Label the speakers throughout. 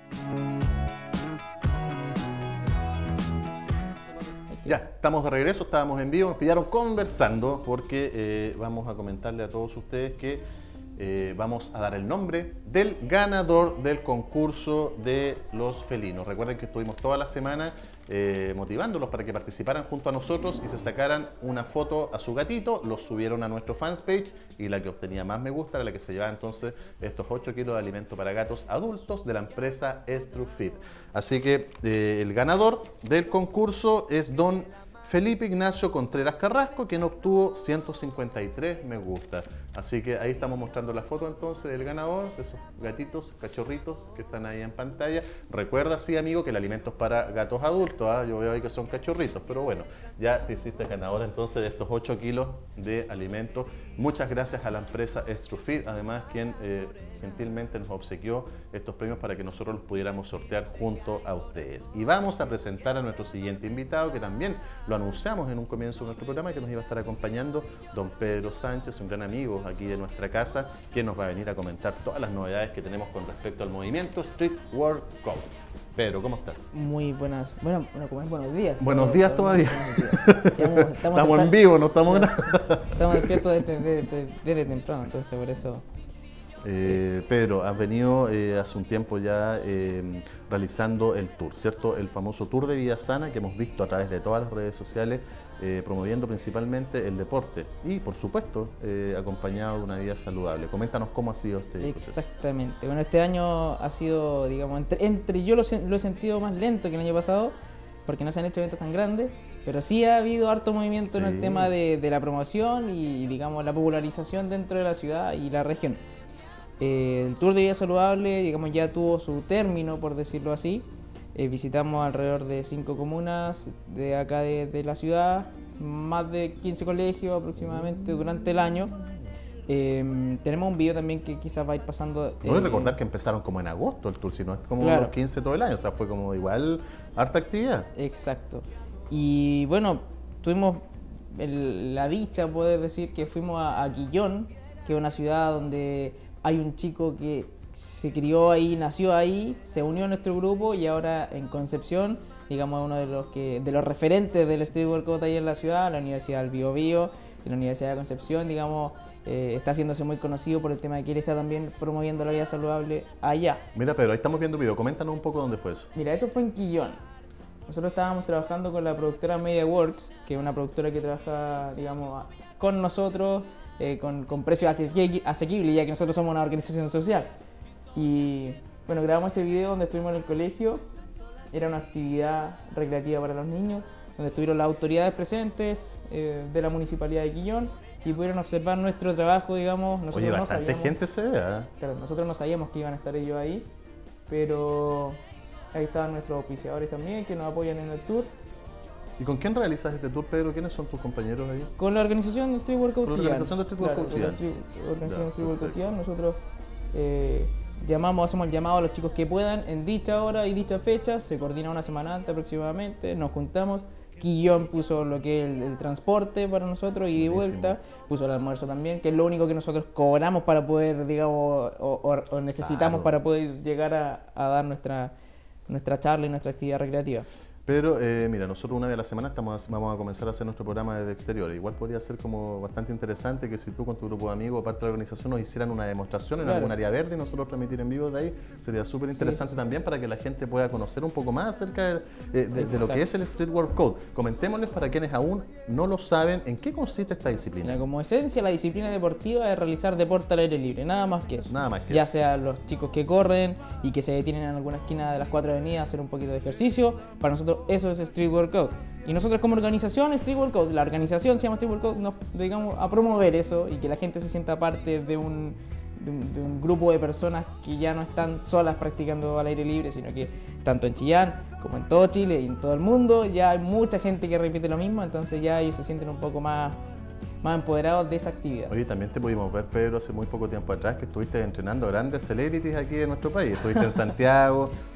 Speaker 1: Ya, estamos de regreso, estábamos en vivo, nos pillaron conversando porque vamos a comentarle a todos ustedes que vamos a dar el nombre del ganador del concurso de los felinos. Recuerden que estuvimos toda la semana motivándolos para que participaran junto a nosotros y se sacaran una foto a su gatito, los subieron a nuestro fanpage y la que obtenía más me gusta era la que se llevaba entonces estos 8 kilos de alimento para gatos adultos de la empresa Strufeed. Así que el ganador del concurso es don Felipe Ignacio Contreras Carrasco, quien obtuvo 153 me gusta. Así que ahí estamos mostrando la foto entonces del ganador, de esos gatitos, cachorritos que están ahí en pantalla. Recuerda, sí, amigo, que el alimento es para gatos adultos, ¿eh? Yo veo ahí que son cachorritos, pero bueno, ya te hiciste ganador entonces de estos 8 kilos de alimento. Muchas gracias a la empresa Strufeed, además quien gentilmente nos obsequió estos premios para que nosotros los pudiéramos sortear junto a ustedes. Y vamos a presentar a nuestro siguiente invitado, que también lo anunciamos en un comienzo de nuestro programa, que nos iba a estar acompañando, don Pedro Sánchez, un gran amigo aquí de nuestra casa, que nos va a venir a comentar todas las novedades que tenemos con respecto al movimiento Street Workout. Pedro, ¿cómo estás?
Speaker 2: Muy buenas, bueno, como es buenos días.
Speaker 1: Buenos días todavía. Estamos en vivo, no estamos grabando.
Speaker 2: Estamos despiertos desde temprano, entonces por eso.
Speaker 1: Pedro, has venido hace un tiempo ya realizando el tour, ¿cierto? El famoso Tour de Vida Sana que hemos visto a través de todas las redes sociales, promoviendo principalmente el deporte y, por supuesto, acompañado de una vida saludable. Coméntanos cómo ha sido este proceso.
Speaker 2: Exactamente. Bueno, este año ha sido, digamos, yo lo he sentido más lento que el año pasado, porque no se han hecho eventos tan grandes, pero sí ha habido harto movimiento en el tema de la promoción y, digamos, la popularización dentro de la ciudad y la región. El Tour de Vida Saludable, digamos, ya tuvo su término, por decirlo así. Visitamos alrededor de 5 comunas de acá de la ciudad, más de 15 colegios aproximadamente durante el año. Tenemos un video también que quizás va a ir pasando.
Speaker 1: No hay que recordar que empezaron como en agosto el tour, si no es como
Speaker 2: claro,
Speaker 1: los 15 todo el año, o sea, fue como igual harta actividad.
Speaker 2: Exacto. Y bueno, tuvimos la dicha, poder decir, que fuimos a Quillón, que es una ciudad donde hay un chico que se crió ahí, nació ahí, se unió a nuestro grupo y ahora en Concepción, digamos, uno de los referentes del street workout ahí en la ciudad, la Universidad del Biobío y la Universidad de Concepción, digamos, está haciéndose muy conocido por el tema de que él está también promoviendo la vida saludable allá.
Speaker 1: Mira, Pedro, ahí estamos viendo el video, coméntanos un poco dónde fue eso.
Speaker 2: Mira, eso fue en Quillón. Nosotros estábamos trabajando con la productora MediaWorks, que es una productora que trabaja, digamos, con nosotros, con precios asequibles, ya que nosotros somos una organización social. Y bueno, grabamos ese video donde estuvimos en el colegio. Era una actividad recreativa para los niños, donde estuvieron las autoridades presentes de la Municipalidad de Quillón y pudieron observar nuestro trabajo, digamos. Nosotros
Speaker 1: Oye, bastante gente se ve, ¿eh?
Speaker 2: Claro, nosotros no sabíamos que iban a estar ellos ahí, pero ahí estaban nuestros auspiciadores también, que nos apoyan en el tour.
Speaker 1: ¿Y con quién realizas este tour, Pedro? ¿Quiénes son tus compañeros ahí?
Speaker 2: Con la organización de Street Workout Chillán.
Speaker 1: Con la organización de Street Workout Chillán.
Speaker 2: Organización de Street Workout Chillán. Nosotros hacemos el llamado a los chicos que puedan en dicha hora y dicha fecha. Se coordina una semana antes aproximadamente. Nos juntamos. Quillón puso lo que es el transporte para nosotros y de vuelta. Puso el almuerzo también, que es lo único que nosotros cobramos para poder, digamos, o necesitamos para poder llegar a dar nuestra charla y nuestra actividad recreativa.
Speaker 1: Pedro, mira, nosotros una vez a la semana vamos a comenzar a hacer nuestro programa desde exteriores. Igual podría ser como bastante interesante que si tú con tu grupo de amigos, parte de la organización, nos hicieran una demostración en algún área verde y nosotros transmitir en vivo de ahí. Sería súper interesante también para que la gente pueda conocer un poco más acerca de lo que es el Street Workout. Comentémosles para quienes aún no lo saben, ¿en qué consiste esta disciplina?
Speaker 2: Mira, como esencia, la disciplina deportiva es realizar deporte al aire libre, nada más que eso.
Speaker 1: Nada más que
Speaker 2: ya
Speaker 1: eso.
Speaker 2: sea los chicos que corren y que se detienen en alguna esquina de las 4 avenidas a hacer un poquito de ejercicio, para nosotros eso es Street Workout. Y nosotros como organización, Street Workout, la organización se llama Street Workout, nos dedicamos a promover eso y que la gente se sienta parte de un grupo de personas que ya no están solas practicando al aire libre, sino que tanto en Chillán como en todo Chile y en todo el mundo ya hay mucha gente que repite lo mismo, entonces ya ellos se sienten un poco más empoderados de esa actividad.
Speaker 1: Oye, también te pudimos ver, Pedro, hace muy poco tiempo atrás que estuviste entrenando grandes celebrities aquí en nuestro país. Estuviste en Santiago,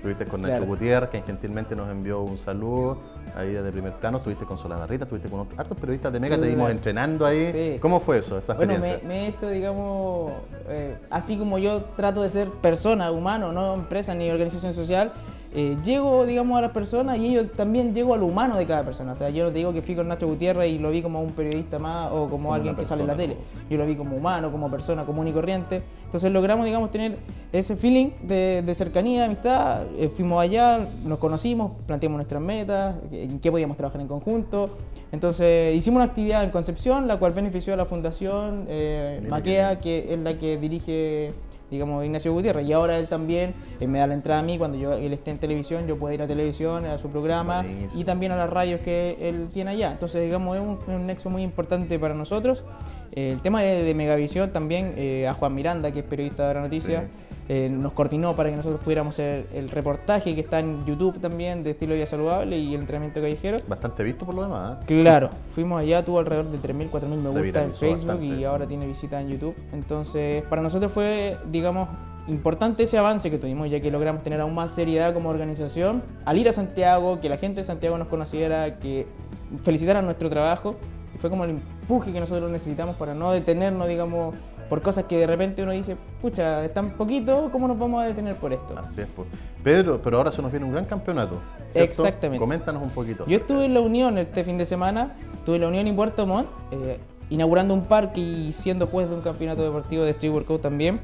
Speaker 1: Estuviste con Nacho Gutiérrez, quien gentilmente nos envió un saludo ahí de primer plano. Estuviste con Solana Rita, estuviste con otros hartos periodistas de Mega, te vimos entrenando ahí. Sí. ¿Cómo fue eso, esa experiencia?
Speaker 2: Bueno, me he hecho, digamos, así como yo trato de ser persona, humano, no empresa ni organización social, llego, digamos, a las personas y yo también llego a lo humano de cada persona. O sea, yo no te digo que fui con Nacho Gutiérrez y lo vi como un periodista más o como alguien que sale en la tele. Yo lo vi como humano, como persona común y corriente. Entonces logramos, digamos, tener ese feeling de cercanía, de amistad. Fuimos allá, nos conocimos, planteamos nuestras metas, en qué podíamos trabajar en conjunto. Entonces hicimos una actividad en Concepción, la cual benefició a la Fundación Maquea, que es la que dirige, digamos, Ignacio Gutiérrez, y ahora él también me da la entrada a mí cuando él esté en televisión, yo puedo ir a televisión, a su programa. Buenísimo. Y también a las radios que él tiene allá. Entonces, digamos, es un nexo muy importante para nosotros. El tema de Megavisión también, a Juan Miranda, que es periodista de la noticia, nos coordinó para que nosotros pudiéramos hacer el reportaje que está en YouTube también de estilo de vida saludable y el entrenamiento callejero.
Speaker 1: Bastante visto por lo demás, ¿eh?
Speaker 2: Claro, fuimos allá, tuvo alrededor de 3.000, 4.000 me gusta en Facebook bastante. Y ahora tiene visitas en YouTube. Entonces, para nosotros fue, digamos, importante ese avance que tuvimos, ya que logramos tener aún más seriedad como organización. Al ir a Santiago, que la gente de Santiago nos conociera, que felicitaran nuestro trabajo. Y fue como el empuje que nosotros necesitamos para no detenernos, digamos, por cosas que de repente uno dice, pucha, es tan poquito, ¿cómo nos vamos a detener por esto?
Speaker 1: Así es, pues. Pedro, pero ahora se nos viene un gran campeonato, ¿cierto?
Speaker 2: Exactamente.
Speaker 1: Coméntanos un poquito.
Speaker 2: Yo estuve en la Unión este fin de semana, estuve en la Unión en Puerto Montt, inaugurando un parque y siendo juez de un campeonato deportivo de Street Workout también.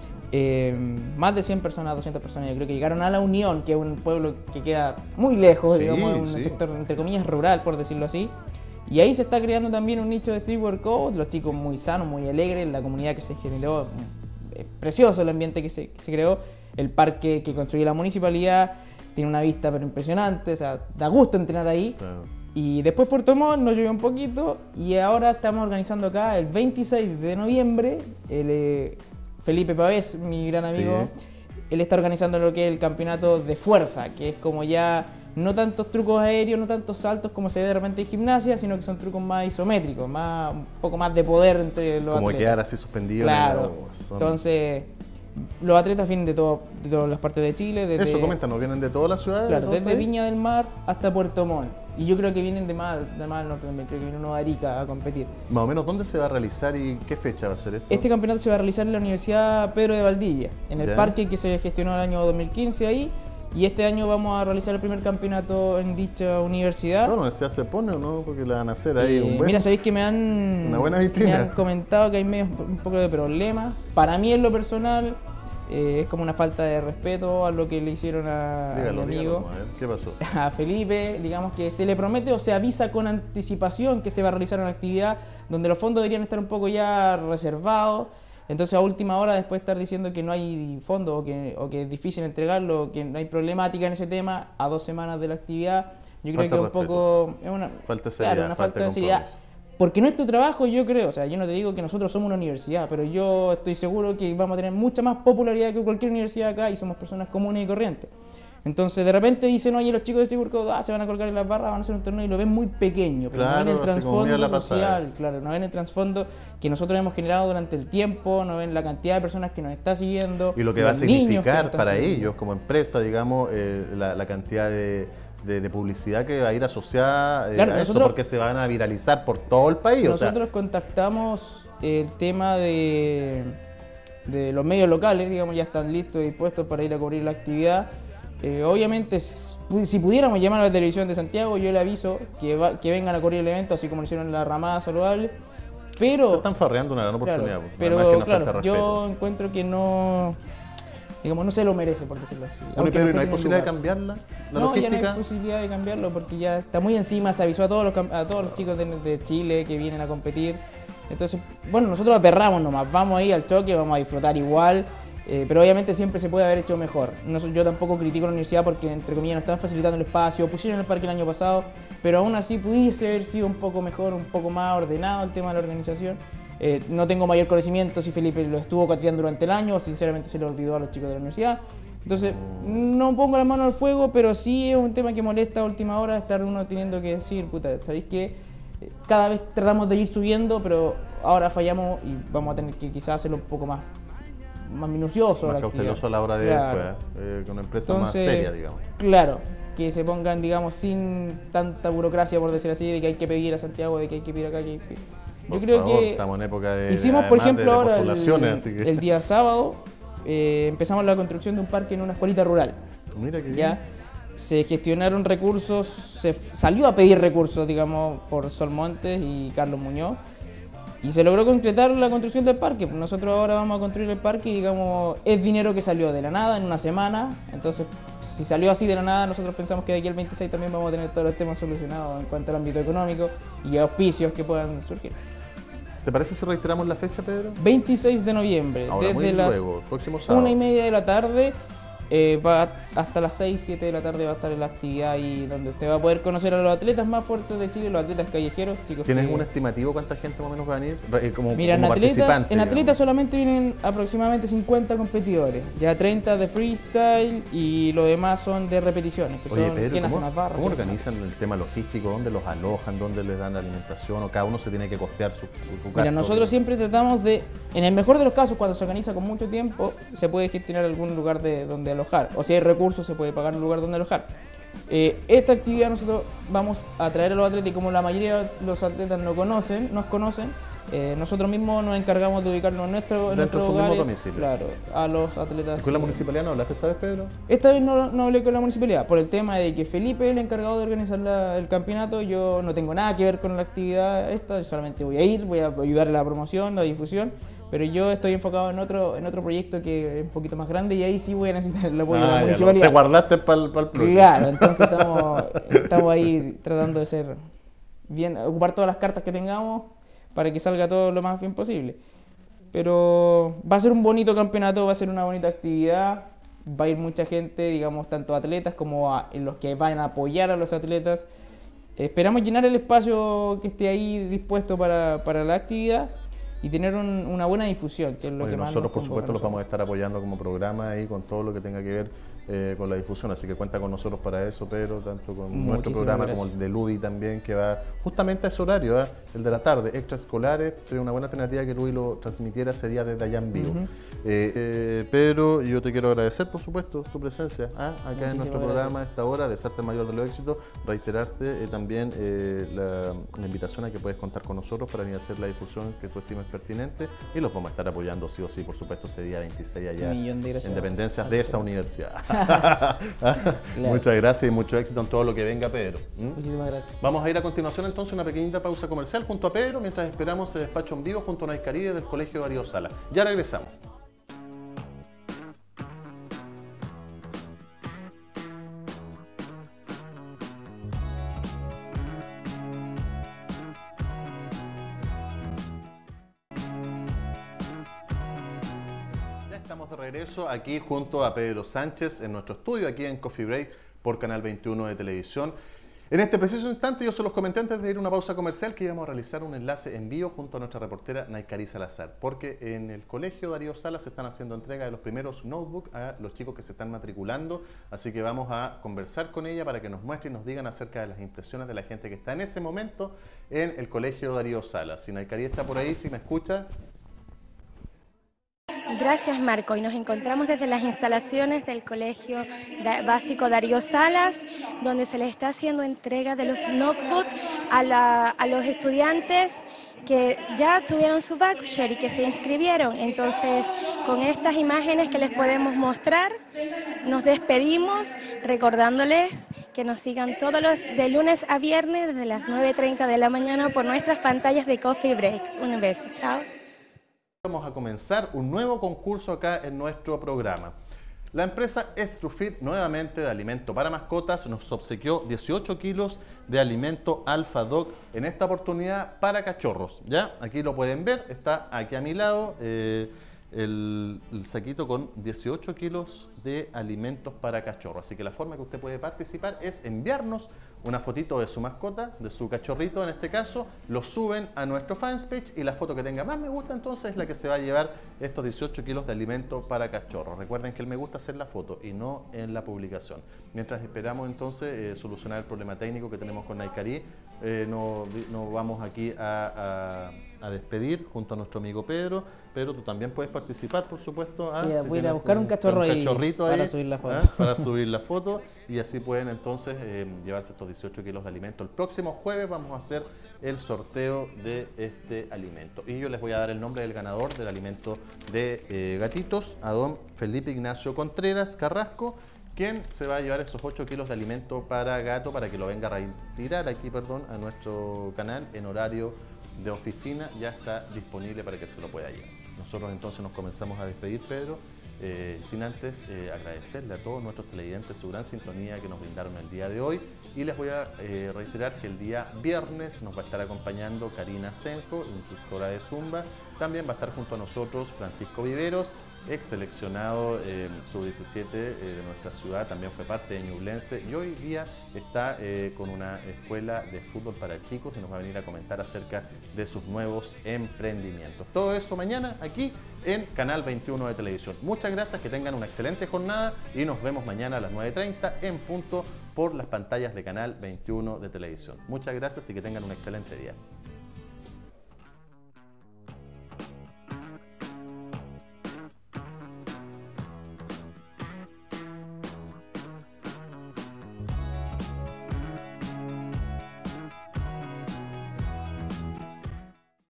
Speaker 2: Más de 100 personas, 200 personas, yo creo que llegaron a la Unión, que es un pueblo que queda muy lejos, digamos, un sector, entre comillas, rural, por decirlo así. Y ahí se está creando también un nicho de street workout, los chicos muy sanos, muy alegres, la comunidad que se generó, es precioso el ambiente que se creó, el parque que construyó la municipalidad, tiene una vista pero impresionante, o sea, da gusto entrenar ahí. Claro. Y después Puerto Montt nos llovió un poquito y ahora estamos organizando acá el 26 de noviembre, Felipe Pavés, mi gran amigo, él está organizando lo que es el campeonato de fuerza, que es como ya no tantos trucos aéreos, no tantos saltos como se ve de repente en gimnasia, sino que son trucos más isométricos, un poco más de poder entre los
Speaker 1: como
Speaker 2: atletas.
Speaker 1: Quedar así suspendido.
Speaker 2: Claro, entonces los atletas vienen de todas las partes de Chile. Desde,
Speaker 1: eso, coméntanos, ¿vienen de todas las ciudades?
Speaker 2: Claro, desde Viña del Mar hasta Puerto Montt. Y yo creo que vienen de más al norte también, creo que viene uno de Arica a competir.
Speaker 1: Más o menos, ¿dónde se va a realizar y qué fecha va a ser esto?
Speaker 2: Este campeonato se va a realizar en la Universidad Pedro de Valdivia, en el parque que se gestionó el año 2015 ahí. Y este año vamos a realizar el primer campeonato en dicha universidad.
Speaker 1: Bueno, ¿ya se pone o no? Porque le van a hacer ahí un buen...
Speaker 2: Mira, sabéis que me han comentado que hay un poco de problemas. Para mí, en lo personal, es como una falta de respeto a lo que le hicieron a mi amigo.
Speaker 1: A ver, ¿qué pasó?
Speaker 2: A Felipe, digamos que se le promete o se avisa con anticipación que se va a realizar una actividad donde los fondos deberían estar un poco ya reservados. Entonces a última hora, después de estar diciendo que no hay fondo o que es difícil entregarlo, que no hay problemática en ese tema, a 2 semanas de la actividad, yo creo que es un poco... Es una
Speaker 1: falta de seriedad,
Speaker 2: claro, una falta de seriedad. Porque nuestro trabajo, yo creo, o sea, yo no te digo que nosotros somos una universidad, pero yo estoy seguro que vamos a tener mucha más popularidad que cualquier universidad acá y somos personas comunes y corrientes. Entonces de repente dicen, oye, los chicos de Street Workout se van a colgar en las barras, van a hacer un torneo y lo ven muy pequeño, pero
Speaker 1: claro,
Speaker 2: no ven el trasfondo social, claro, no ven el trasfondo que nosotros hemos generado durante el tiempo, no ven la cantidad de personas que nos está siguiendo.
Speaker 1: Y lo que va a significar para ellos como empresa, digamos, la cantidad de publicidad que va a ir asociada claro, a eso, porque se van a viralizar por todo el país.
Speaker 2: Nosotros contactamos el tema de los medios locales, digamos, ya están listos y dispuestos para ir a cubrir la actividad. Obviamente, si pudiéramos llamar a la televisión de Santiago, yo le aviso que vengan a cubrir el evento, así como lo hicieron en la ramada saludable. Pero,
Speaker 1: se están farreando una gran oportunidad.
Speaker 2: Claro, pero claro, yo encuentro que no, digamos, no se lo merece, por decirlo así.
Speaker 1: Bueno, pero ¿no hay posibilidad de cambiarla? ¿La logística?
Speaker 2: Ya no hay posibilidad de cambiarlo porque ya está muy encima, se avisó a todos los chicos de Chile que vienen a competir. Entonces, bueno, nosotros aperramos nomás, vamos ahí al choque, vamos a disfrutar igual. Pero obviamente siempre se puede haber hecho mejor. Yo tampoco critico a la universidad porque, entre comillas, no estaban facilitando el espacio, pusieron el parque el año pasado, pero aún así pudiese haber sido un poco mejor, un poco más ordenado el tema de la organización. No tengo mayor conocimiento si Felipe lo estuvo cateando durante el año o sinceramente se lo olvidó a los chicos de la universidad. Entonces, no pongo la mano al fuego, pero sí es un tema que molesta a última hora estar uno teniendo que decir, puta, ¿sabéis qué? Cada vez tratamos de ir subiendo, pero ahora fallamos y vamos a tener que quizás hacerlo un poco más más minucioso.
Speaker 1: Más cauteloso a la hora de
Speaker 2: claro.
Speaker 1: con una empresa más seria, digamos.
Speaker 2: Claro, que se pongan, digamos, sin tanta burocracia, por decir así, de que hay que pedir a Santiago, de que hay que pedir acá, que hay que...
Speaker 1: Yo creo que estamos en época de
Speaker 2: hicimos, por ejemplo, ahora
Speaker 1: el
Speaker 2: día sábado, empezamos la construcción de un parque en una escuelita rural.
Speaker 1: Mira qué bien.
Speaker 2: ¿Ya? Se gestionaron recursos, se salió a pedir recursos, digamos, por Sol Montes y Carlos Muñoz, y se logró concretar la construcción del parque. Nosotros ahora vamos a construir el parque y, digamos, es dinero que salió de la nada en una semana. Entonces, si salió así de la nada, nosotros pensamos que de aquí al 26 también vamos a tener todos los temas solucionados en cuanto al ámbito económico y auspicios que puedan surgir.
Speaker 1: ¿Te parece si reiteramos la fecha, Pedro?
Speaker 2: 26 de noviembre,
Speaker 1: ahora,
Speaker 2: desde las
Speaker 1: próximo sábado.
Speaker 2: 1:30 de la tarde. Va hasta las 6, 7 de la tarde va a estar en la actividad ahí donde usted va a poder conocer a los atletas más fuertes de Chile, los atletas callejeros, chicos.
Speaker 1: ¿Tienes un estimativo cuánta gente más o menos va a venir
Speaker 2: Mira, en atletas solamente vienen aproximadamente 50 competidores, ya 30 de freestyle y lo demás son de repeticiones, que
Speaker 1: Oye,
Speaker 2: son
Speaker 1: Pedro,
Speaker 2: quien hacen las barras.
Speaker 1: ¿cómo organizan el tema logístico? ¿Dónde los alojan? ¿Dónde les dan la alimentación? ¿O cada uno se tiene que costear su gasto?
Speaker 2: Mira, nosotros siempre tratamos de, en el mejor de los casos, cuando se organiza con mucho tiempo, se puede gestionar algún lugar donde alojar, o si hay recursos se puede pagar un lugar donde alojar. Esta actividad nosotros vamos a traer a los atletas y como la mayoría de los atletas nos conocen, nosotros mismos nos encargamos de ubicarnos en nuestros hogares,
Speaker 1: domicilio.
Speaker 2: Claro, a los atletas.
Speaker 1: ¿Con la municipalidad no hablaste esta vez, Pedro?
Speaker 2: Esta vez no hablé con la municipalidad, por el tema de que Felipe es el encargado de organizar el campeonato. Yo no tengo nada que ver con la actividad esta, solamente voy a ir, voy a ayudar a la promoción, la difusión. Pero yo estoy enfocado en otro proyecto que es un poquito más grande y ahí sí voy a necesitar el apoyo de la municipalidad.
Speaker 1: Te guardaste para el proyecto.
Speaker 2: Claro, entonces estamos ahí tratando de ser bien, ocupar todas las cartas que tengamos para que salga todo lo más bien posible. Pero va a ser un bonito campeonato, va a ser una bonita actividad, va a ir mucha gente, digamos, tanto atletas como los que van a apoyar a los atletas. Esperamos llenar el espacio que esté ahí dispuesto para la actividad y tener una buena difusión, que es lo que más
Speaker 1: nosotros, por supuesto, los vamos a estar apoyando como programa y con todo lo que tenga que ver con la difusión, así que cuenta con nosotros para eso, Pedro, tanto con nuestro programa como el de Lubi también, que va justamente a ese horario, el de la tarde, extraescolares. Sería una buena alternativa que Lubi lo transmitiera ese día desde allá en vivo. Pedro, yo te quiero agradecer, por supuesto, tu presencia acá en nuestro programa a esta hora, desearte el mayor de los éxitos, reiterarte también la invitación a que puedes contar con nosotros para venir a hacer la difusión que tú estimes pertinente, y los vamos a estar apoyando sí o sí, por supuesto, ese día 26 allá en dependencias de esa universidad. Claro. Muchas gracias y mucho éxito en todo lo que venga, Pedro.
Speaker 2: Muchísimas gracias.
Speaker 1: Vamos a ir a continuación entonces a una pequeñita pausa comercial junto a Pedro mientras esperamos el despacho en vivo junto a Nay Caribe del Colegio Darío Salas. Ya regresamos. Estamos de regreso aquí junto a Pedro Sánchez en nuestro estudio, aquí en Coffee Break por Canal 21 de Televisión. En este preciso instante, yo se los comenté antes de ir a una pausa comercial que íbamos a realizar un enlace en vivo junto a nuestra reportera Nay Caribe Salazar, porque en el Colegio Darío Salas se están haciendo entrega de los primeros notebooks a los chicos que se están matriculando, así que vamos a conversar con ella para que nos muestre y nos digan acerca de las impresiones de la gente que está en ese momento en el Colegio Darío Salas. Si Nay Caribe está por ahí, si me escucha.
Speaker 3: Gracias, Marco. Y nos encontramos desde las instalaciones del Colegio Básico Darío Salas, donde se les está haciendo entrega de los notebooks a los estudiantes que ya tuvieron su voucher y que se inscribieron. Entonces, con estas imágenes que les podemos mostrar, nos despedimos recordándoles que nos sigan todos los de lunes a viernes desde las 9:30 de la mañana por nuestras pantallas de Coffee Break. Un beso. Chao.
Speaker 1: Vamos a comenzar un nuevo concurso acá en nuestro programa. La empresa Estrufit, nuevamente de alimento para mascotas, nos obsequió 18 kilos de alimento Alpha Dog, en esta oportunidad para cachorros. ¿Ya? Aquí lo pueden ver, está aquí a mi lado el saquito con 18 kilos de alimentos para cachorros. Así que la forma que usted puede participar es enviarnos una fotito de su mascota, de su cachorrito en este caso, lo suben a nuestro fanpage y la foto que tenga más me gusta entonces es la que se va a llevar estos 18 kilos de alimento para cachorros. Recuerden que el me gusta es en la foto y no en la publicación. Mientras esperamos entonces solucionar el problema técnico que tenemos con Naikari, nos vamos aquí a despedir junto a nuestro amigo Pedro. Pedro, tú también puedes participar, por supuesto.
Speaker 2: Voy a ir a buscar un cachorro ahí para subir la foto.
Speaker 1: Para subir la foto y así pueden entonces llevarse estos 18 kilos de alimento. El próximo jueves vamos a hacer el sorteo de este alimento. Y yo les voy a dar el nombre del ganador del alimento de gatitos, a don Felipe Ignacio Contreras Carrasco, quien se va a llevar esos 8 kilos de alimento para gato para que lo venga a retirar aquí, a nuestro canal en horario de oficina. Ya está disponible para que se lo pueda llevar. Nosotros entonces nos comenzamos a despedir, Pedro, sin antes agradecerle a todos nuestros televidentes su gran sintonía que nos brindaron el día de hoy. Y les voy a reiterar que el día viernes nos va a estar acompañando Karina Senjo, instructora de Zumba. También va a estar junto a nosotros Francisco Viveros, ex seleccionado sub-17 de nuestra ciudad, también fue parte de Ñublense y hoy día está con una escuela de fútbol para chicos y nos va a venir a comentar acerca de sus nuevos emprendimientos. Todo eso mañana aquí en Canal 21 de Televisión. Muchas gracias, que tengan una excelente jornada y nos vemos mañana a las 9:30 en punto por las pantallas de Canal 21 de Televisión. Muchas gracias y que tengan un excelente día.